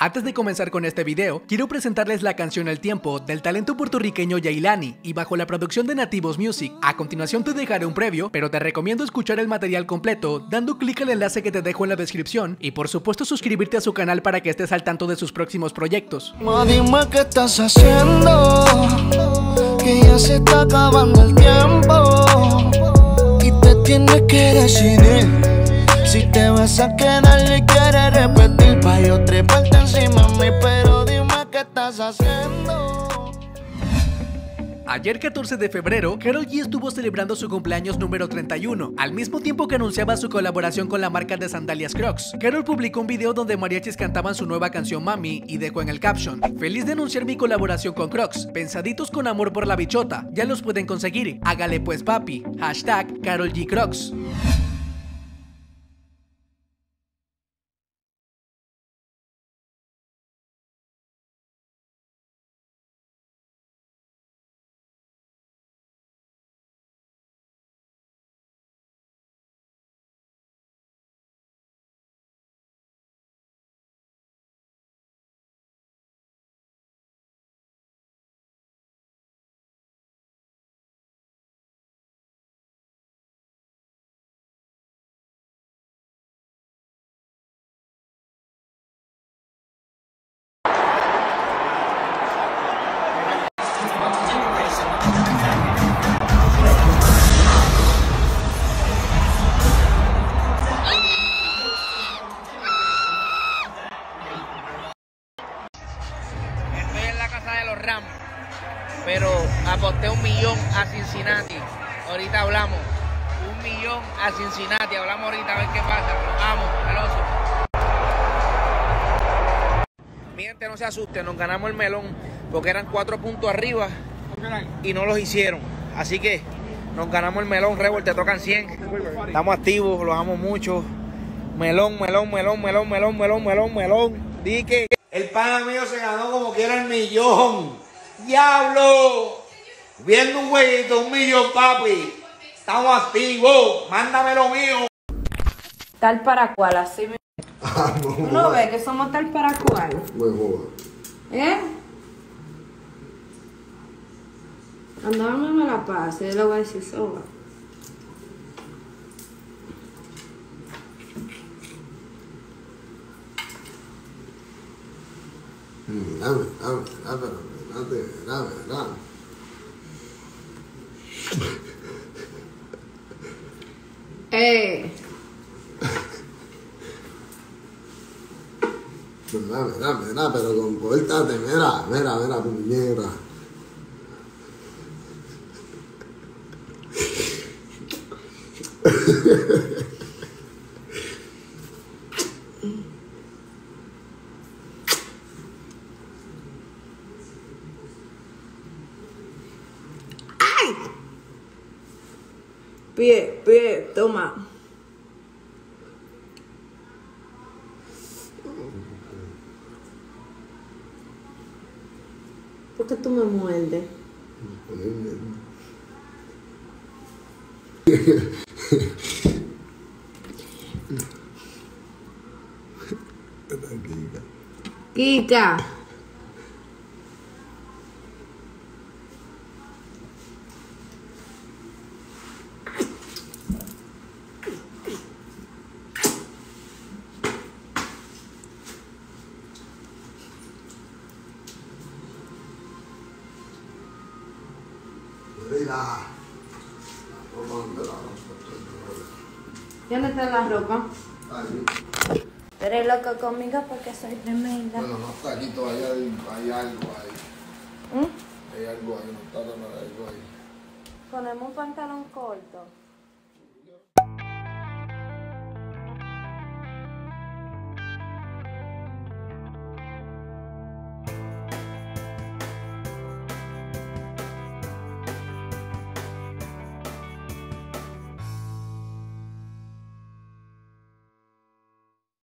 Antes de comenzar con este video, quiero presentarles la canción El Tiempo del talento puertorriqueño Yailani y bajo la producción de Nativos Music. A continuación te dejaré un previo, pero te recomiendo escuchar el material completo dando clic al enlace que te dejo en la descripción y por supuesto suscribirte a su canal para que estés al tanto de sus próximos proyectos. Dime qué estás haciendo, que ya se está acabando el tiempo y te tienes que decidir si te vas a quedar y quieres repetir pa' yo treparte encima de mí, pero dime qué estás haciendo. Ayer 14 de febrero, Karol G estuvo celebrando su cumpleaños número 31, al mismo tiempo que anunciaba su colaboración con la marca de sandalias Crocs. Karol publicó un video donde mariachis cantaban su nueva canción Mami y dejó en el caption: "Feliz de anunciar mi colaboración con Crocs, pensaditos con amor por la bichota, ya los pueden conseguir, hágale pues papi, #Karol G Crocs". De los Rams, pero aposté $1 millón a Cincinnati. Ahorita hablamos. $1 millón a Cincinnati. Hablamos ahorita a ver qué pasa. Vamos, veloso. Mi gente, no se asusten. Nos ganamos el melón porque eran 4 puntos arriba y no los hicieron. Así que nos ganamos el melón. Rebol, te tocan 100. Estamos activos, los amo mucho. Melón. Dique. El pana mío se ganó como quiera el millón. ¡Diablo! Viendo un jueguito, $1 millón, papi. Estamos activos. Mándame lo mío. Tal para cual, así me... ¿Tú no ves que somos tal para cual? Mejor. ¿Eh? Andame me la pase, yo le voy a decir soba. Dame. Dame, pero compórtate, mira, puñera. Pie, toma. ¿Por qué tú me muerdes? Kika. ¿Dónde está la ropa? Tú eres loco conmigo porque soy tremenda. Bueno, no está aquí todavía, hay algo ahí. Hay algo ahí, no está nada, algo ahí. Ponemos un pantalón corto.